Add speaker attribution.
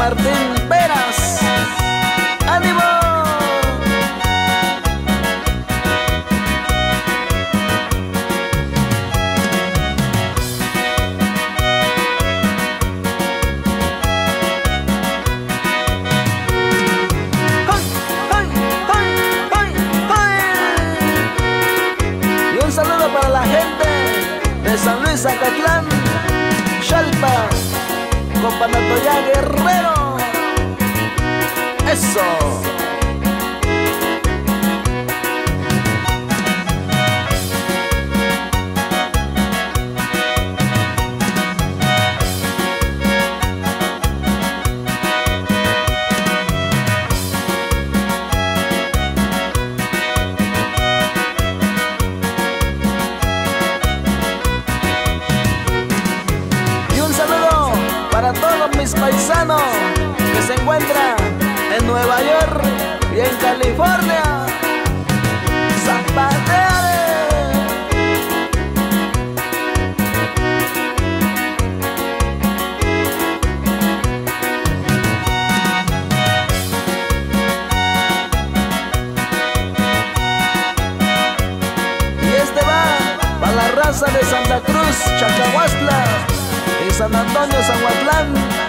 Speaker 1: Martín Peras. ¡Ánimo! Un saludo para la gente de San Luis, Zacatlán, Xalpa, Companatoya Guerrero. Eso. Para todos mis paisanos que se encuentran en Nueva York y en California, zapateare. Y este va para la raza de Santa Cruz, Chacahuastla y San Antonio, Zahuatlán.